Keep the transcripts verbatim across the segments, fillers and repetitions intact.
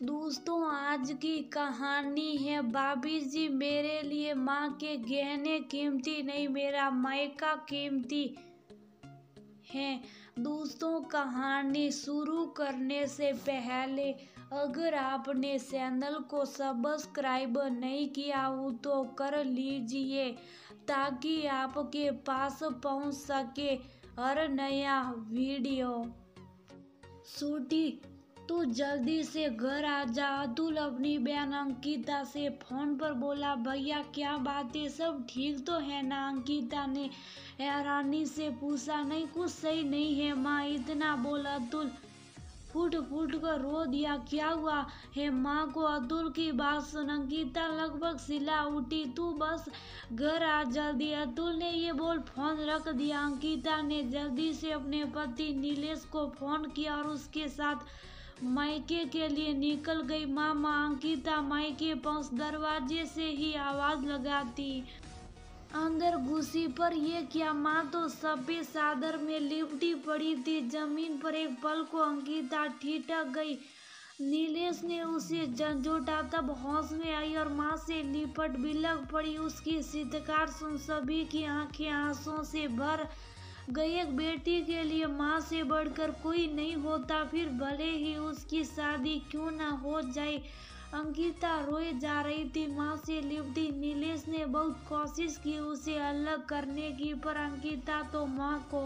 दोस्तों, आज की कहानी है भाभी जी मेरे लिए माँ के गहने कीमती नहीं, मेरा मायका कीमती है। दोस्तों, कहानी शुरू करने से पहले अगर आपने चैनल को सब्सक्राइब नहीं किया हो तो कर लीजिए ताकि आपके पास पहुंच सके हर नया वीडियो। छोटी, तू जल्दी से घर आ जा। अतुल अपनी बहन अंकिता से फोन पर बोला। भैया क्या बात है, सब ठीक तो है ना? अंकिता ने हैरानी से पूछा। नहीं, कुछ सही नहीं है माँ, इतना बोल अतुल फूट फूट कर रो दिया। क्या हुआ है माँ को? अतुल की बात सुन अंकिता लगभग सिला उठी। तू बस घर आ जल्दी, अतुल ने ये बोल फोन रख दिया। अंकिता ने जल्दी से अपने पति नीलेश को फोन किया और उसके साथ मायके के लिए निकल गई। मामा अंकिता मायके पहुंच दरवाजे से ही आवाज लगाती अंदर घुसी। पर ये क्या? माँ तो सफेद चादर में लिपटी पड़ी थी जमीन पर। एक पल को अंकिता ठिठक गई। नीलेश ने उसे झंझोटा, तब होश में आई और माँ से लिपट बिलख पड़ी। उसकी चित्कार सुन सभी की आंखें आंसुओं से भर गई। एक बेटी के लिए माँ से बढ़कर कोई नहीं होता, फिर भले ही उसकी शादी क्यों ना हो जाए। अंकिता रोए जा रही थी, माँ से लिपटी। नीलेश ने बहुत कोशिश की उसे अलग करने की, पर अंकिता तो माँ को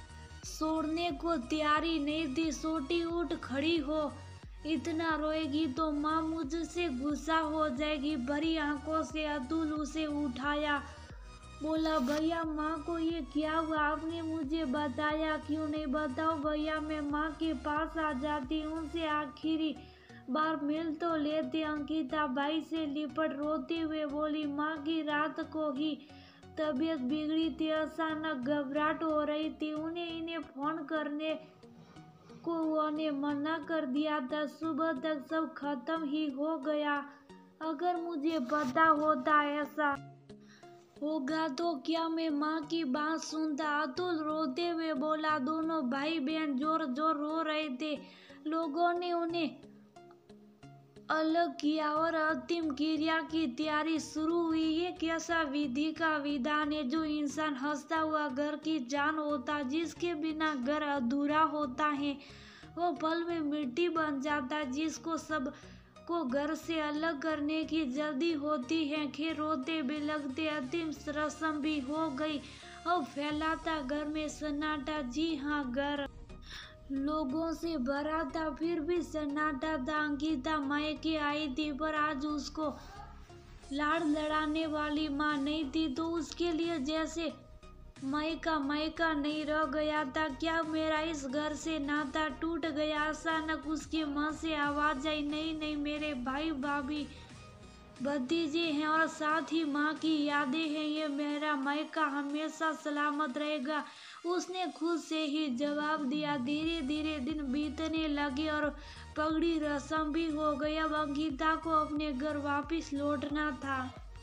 छोड़ने को तैयारी नहीं थी। छोटी, उठ खड़ी हो, इतना रोएगी तो माँ मुझसे गुस्सा हो जाएगी। भरी आंखों से अतुल उसे उठाया। बोला, भैया माँ को ये क्या हुआ? आपने मुझे बताया क्यों नहीं? बताओ भैया, मैं माँ के पास आ जाती, उनसे आखिरी बार मिल तो लेते। अंकिता भाई से लिपट रोते हुए बोली। माँ की रात को ही तबीयत बिगड़ी थी, अचानक घबराहट हो रही थी। उन्हें इन्हें फोन करने को उन्हें मना कर दिया था। सुबह तक सब खत्म ही हो गया। अगर मुझे पता होता ऐसा होगा तो क्या मैं माँ की बात सुनता? अतुल रोते हुए बोला। दोनों भाई बहन जोर जोर रो रहे थे। लोगों ने उन्हें अलग किया और अंतिम क्रिया की तैयारी शुरू हुई। ये कैसा विधि का विधान है जो इंसान हंसता हुआ घर की जान होता, जिसके बिना घर अधूरा होता है, वो पल में मिट्टी बन जाता, जिसको सब को घर से अलग करने की जल्दी होती है। खैर, रोते बिलखते अंतिम रस्म भी हो गई। अब फैलाता घर में सन्नाटा। जी हाँ, घर लोगों से भरा था, फिर भी सन्नाटा था। अंकिता मायके आई थी, पर आज उसको लाड़ लड़ाने वाली माँ नहीं थी, तो उसके लिए जैसे मायका मायका नहीं रह गया था। क्या मेरा इस घर से नाता टूट गया? अचानक उसके मुंह से आवाज आई। नहीं नहीं, मेरे भाई भाभी भतीजे हैं और साथ ही माँ की यादें हैं। ये मेरा मायका हमेशा सलामत रहेगा, उसने खुद से ही जवाब दिया। धीरे धीरे दिन बीतने लगे और पगड़ी रस्म भी हो गई। अब अंकिता को अपने घर वापस लौटना था।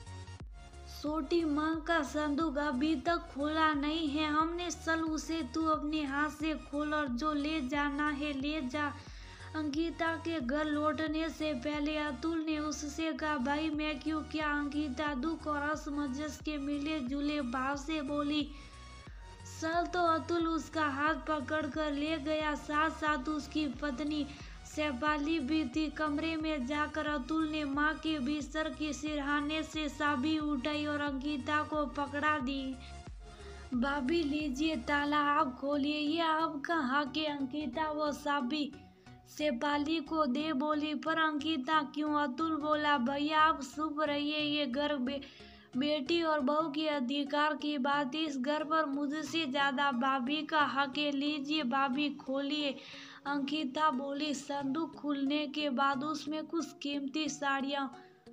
छोटी, माँ का संदूक अभी तक खोला नहीं है। हमने चल उसे तू अपने हाथ से खोल और जो ले जाना है ले जा। अंकिता के घर लौटने से पहले अतुल ने उससे कहा। भाई मैं क्यों? क्या? अंकिता दुख और असमंजस के मिले जुले भाव से बोली। चल, तो अतुल उसका हाथ पकड़कर ले गया, साथ साथ उसकी पत्नी शेफाली भी थी। कमरे में जाकर अतुल ने माँ के बिस्तर के सिरहाने से चाबी उठाई और अंकिता को पकड़ा दी। भाभी लीजिए ताला, आप खोलिए, ये आपका हक है। अंकिता वो चाबी शेफाली को दे बोली। पर अंकिता क्यों? अतुल बोला। भैया आप चुप रहिए, ये घर बे, बेटी और बहू के अधिकार की बात, इस घर पर मुझसे ज्यादा भाभी का हक है। लीजिए भाभी खोलिए, अंकिता बोली। संदूक खुलने के बाद उसमें कुछ कीमती साड़ियाँ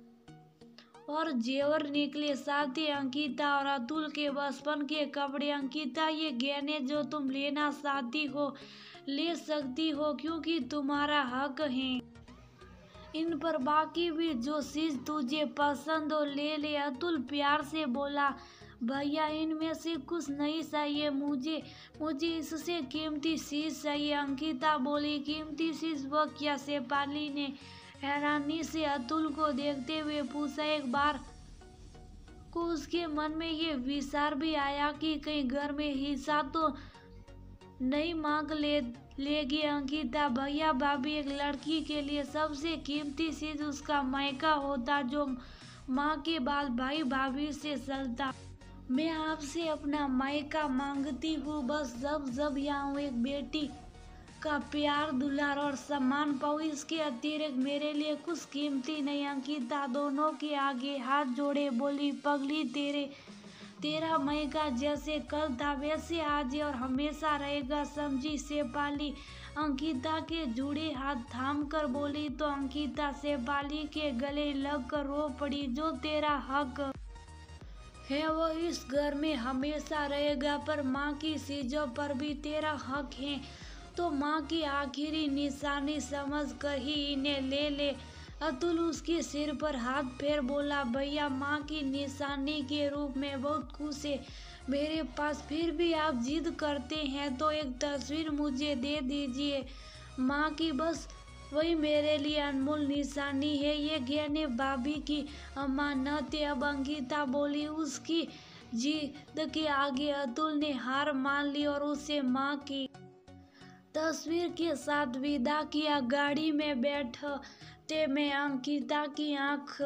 और जेवर निकले, साथ ही अंकिता और अतुल के बचपन के कपड़े। अंकिता, ये गहने जो तुम लेना चाहती हो ले सकती हो, क्योंकि तुम्हारा हक है इन पर। बाकी भी जो चीज तुझे पसंद हो ले ले। अतुल प्यार से बोला। भैया इनमें से कुछ नहीं चाहिए मुझे, मुझे इससे कीमती चीज चाहिए। अंकिता बोली। कीमती चीज वो क्या? शेफाली ने हैरानी से अतुल को देखते हुए पूछा। एक बार को उसके मन में ये विचार भी आया कि कहीं घर में हिस्सा तो नहीं मांग ले लेगी अंकिता। भैया भाभी, एक लड़की के लिए सबसे कीमती चीज उसका मायका होता, जो माँ के बाद भाई भाभी से चलता। मैं आपसे अपना मायका मांगती हूँ, बस जब जब यहाँ एक बेटी का प्यार, दुलार और सम्मान पाऊँ। इसके अतिरिक्त मेरे लिए कुछ कीमती नहीं। अंकिता दोनों के आगे हाथ जोड़े बोली, पगली, तेरे तेरा मायका जैसे कल था वैसे आज और हमेशा रहेगा, समझी शेफाली। अंकिता के जुड़े हाथ थाम कर बोली तो अंकिता शेफाली के गले लग कर रो पड़ी। जो तेरा हक है वो इस घर में हमेशा रहेगा, पर माँ की चीजों पर भी तेरा हक है तो माँ की आखिरी निशानी समझ कर ही इन्हें ले ले। अतुल उसके सिर पर हाथ फेर बोला, भैया माँ की निशानी के रूप में बहुत कुछ है मेरे पास, फिर भी आप जिद करते हैं तो एक तस्वीर मुझे दे दीजिए माँ की, बस वही मेरे लिए अनमोल निशानी है। ये गहने भाभी की अमानत है। अब अंकिता बोली। उसकी जिद के आगे अतुल ने हार मान ली और उसे माँ की तस्वीर के साथ विदा किया। गाड़ी में बैठते में अंकिता की आंख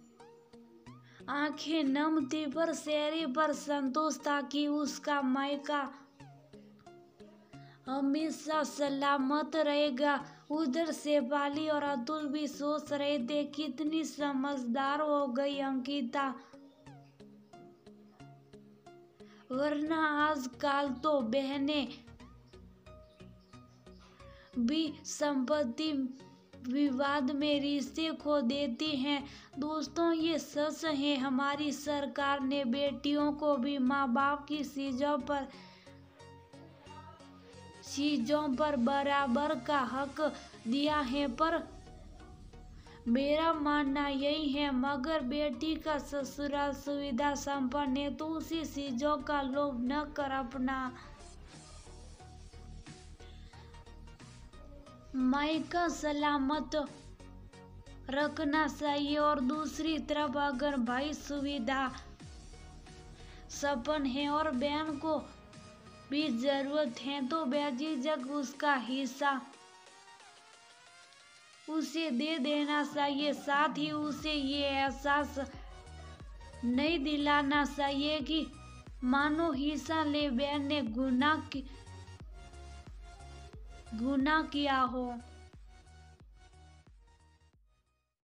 आंखें नम थी, पर चेहरे पर संतोष था कि उसका मायका हमेशा सलामत रहेगा। उधर शेफाली और अतुल भी सोच रहे थे, कितनी समझदार हो गई अंकिता, वरना आजकल तो बहनें भी संपत्ति विवाद में रिश्ते खो देती हैं। दोस्तों, ये सच है, हमारी सरकार ने बेटियों को भी माँ बाप की चीजों पर चीजों पर बराबर का हक दिया है, पर मेरा मानना यही है, मगर बेटी का ससुराल सुविधा संपन्न है तो उसी चीजों का लोभ न कर अपना मायका सलामत रखना चाहिए। और दूसरी तरफ अगर भाई सुविधा सपन है और बहन को भी जरूरत है तो बेझिझक उसका हिस्सा उसे दे देना चाहिए। साथ ही उसे ये एहसास नहीं दिलाना चाहिए कि मानो हिस्सा ले बहन ने गुनाह गुनाह किया हो।